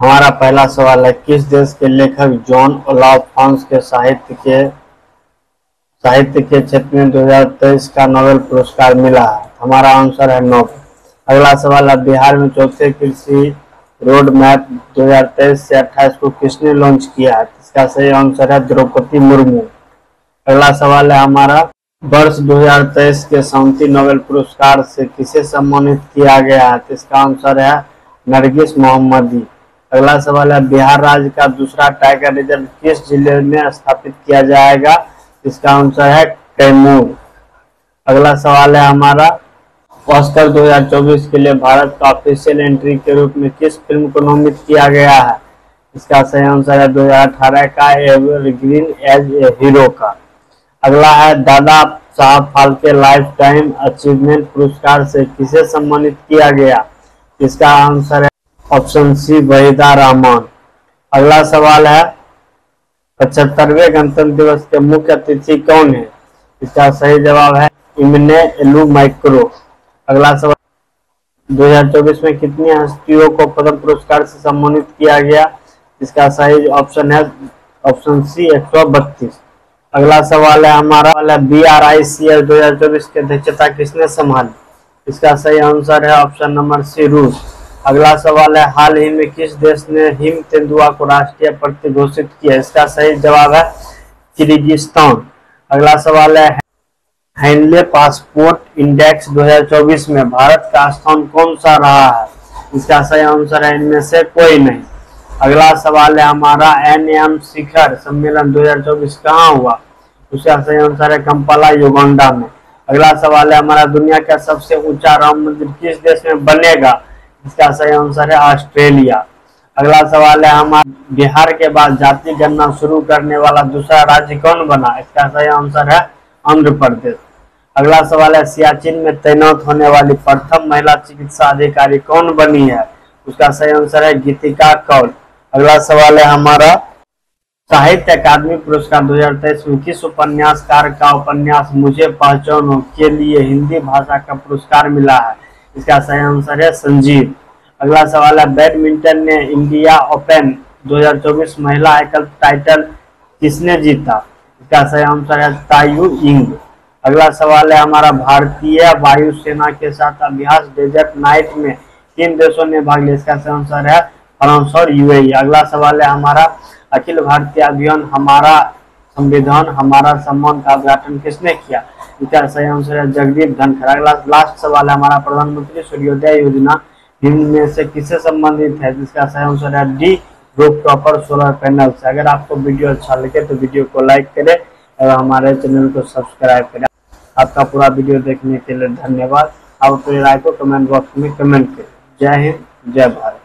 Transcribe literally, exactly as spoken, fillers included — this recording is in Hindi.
हमारा पहला सवाल है, किस देश के लेखक जॉन ओलाफ फ्रांस के साहित्य के साहित्य के क्षेत्र में दो हज़ार तेईस का नोबेल पुरस्कार मिला है? हमारा आंसर है नोबेल। अगला सवाल है, बिहार में चौथे कृषि रोड मैप दो हज़ार तेईस से अट्ठाईस को किसने लॉन्च किया है? इसका सही आंसर है द्रौपदी मुर्मू। अगला सवाल है हमारा, वर्ष दो हज़ार तेईस के शांति नोबेल पुरस्कार से किसे सम्मानित किया गया है? इसका आंसर है नरगिस मोहम्मदी। अगला सवाल है, बिहार राज्य का दूसरा टाइगर रिजर्व किस जिले में स्थापित किया जाएगा? इसका आंसर है कैमूर। अगला सवाल है हमारा, ऑस्कर दो हज़ार चौबीस के लिए भारत का ऑफिशियल एंट्री के रूप में किस फिल्म को नामित किया गया है? इसका सही आंसर है दो हज़ार अठारह का एवरग्रीन एज ए हीरो का। अगला है, Dada Saheb Phalke life time achievement पुरस्कार से किसे सम्मानित किया गया? इसका आंसर है ऑप्शन सी वहीदा रहमान। अगला सवाल है, पचहत्तरवें गणतंत्र दिवस के मुख्य अतिथि कौन है? इसका सही जवाब है इम्ने एलू माइक्रो। अगला सवाल, दो हज़ार चौबीस में कितनी हस्तियों को पद्म पुरस्कार से सम्मानित किया गया? इसका सही ऑप्शन है ऑप्शन सी एक सौ बत्तीस। अगला सवाल है हमारा, B R I C L दो हज़ार चौबीस की अध्यक्षता किसने संभाली? इसका सही आंसर है ऑप्शन नंबर सी रूस। अगला सवाल है, हाल ही में किस देश ने हिम तेंदुआ को राष्ट्रीय पक्षी घोषित किया? इसका सही जवाब है किर्गिस्तान। अगला सवाल है, हैंडले पासपोर्ट इंडेक्स दो हज़ार चौबीस में भारत का स्थान कौन सा रहा है? इसका सही आंसर है इनमें से कोई नहीं। अगला सवाल है हमारा, एन एम शिखर सम्मेलन दो हज़ार चौबीस कहाँ हुआ? उसका सही आंसर है कंपाला युगांडा में। अगला सवाल है हमारा, दुनिया का सबसे ऊंचा राम मंदिर किस देश में बनेगा? इसका सही आंसर है ऑस्ट्रेलिया। अगला सवाल है हमारा, बिहार के बाद जाति गणना शुरू करने वाला दूसरा राज्य कौन बना? इसका सही आंसर है आंध्र प्रदेश। अगला सवाल है, सियाचिन में तैनात होने वाली प्रथम महिला चिकित्सा अधिकारी कौन बनी है? उसका सही आंसर है गीतिका कौल। अगला सवाल है हमारा, साहित्य अकादमी पुरस्कार दो हज़ार तेईस में किस उपन्यासकार का उपन्यास मुझे पहचानो के लिए हिंदी भाषा का पुरस्कार मिला है? इसका सही आंसर है संजीव। अगला सवाल है, बैडमिंटन ने इंडिया ओपन दो हज़ार चौबीस महिला एकल टाइटल किसने जीता? इसका सही आंसर है तायू इंग। अगला सवाल है हमारा, भारतीय वायुसेना के साथ अभ्यास डेजर्ट नाइट में किन देशों ने भाग लिया? इसका सही आंसर है फ्रांस और यूएई। अगला सवाल है हमारा, अखिल भारतीय अभियान हमारा संविधान हमारा सम्मान का उद्घाटन किसने किया? इसका सही आंसर है जगदीप धनखड़। अगला लास्ट सवाल है हमारा, प्रधानमंत्री सूर्योदय योजना निम्न में से किससे संबंधित है? जिसका सही आंसर है डी रूफटॉपर सोलर पैनल से। अगर आपको वीडियो अच्छा लगे तो वीडियो को लाइक करें और हमारे चैनल को सब्सक्राइब करें। आपका पूरा वीडियो देखने के लिए धन्यवाद। आप अपनी राय को कमेंट बॉक्स में कमेंट करें। जय हिंद, जय भारत।